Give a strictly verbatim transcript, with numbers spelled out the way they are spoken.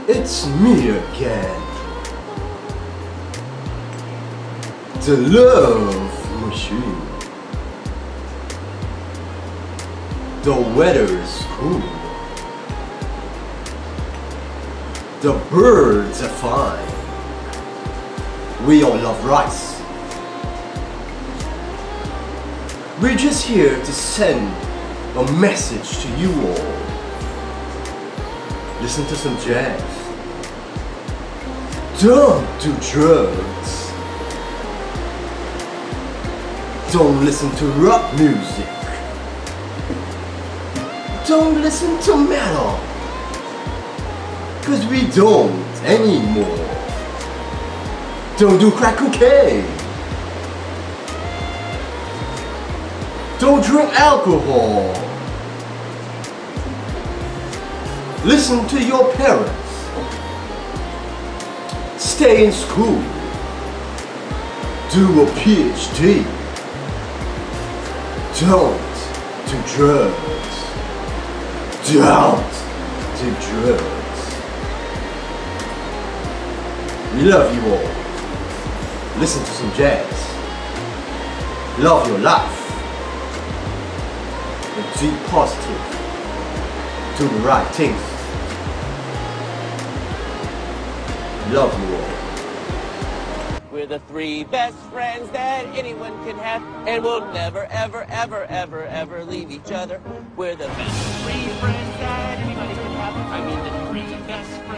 It's me again. The love machine. The weather's cool. The birds are fine. We all love rice. We're just here to send a message to you all. Listen to some jazz. Don't do drugs. Don't listen to rock music. Don't listen to metal. Cause we don't anymore. Don't do crack cocaine. Don't drink alcohol. Listen to your parents. Stay in school. Do a PhD. Don't do drugs. Don't do drugs. We love you all. Listen to some jazz. Love your life. And be positive. Do the right things. Love you all. We're the three best friends that anyone can have, and we'll never, ever, ever, ever, ever leave each other. We're the best three friends that anybody can have. I mean, the three best friends.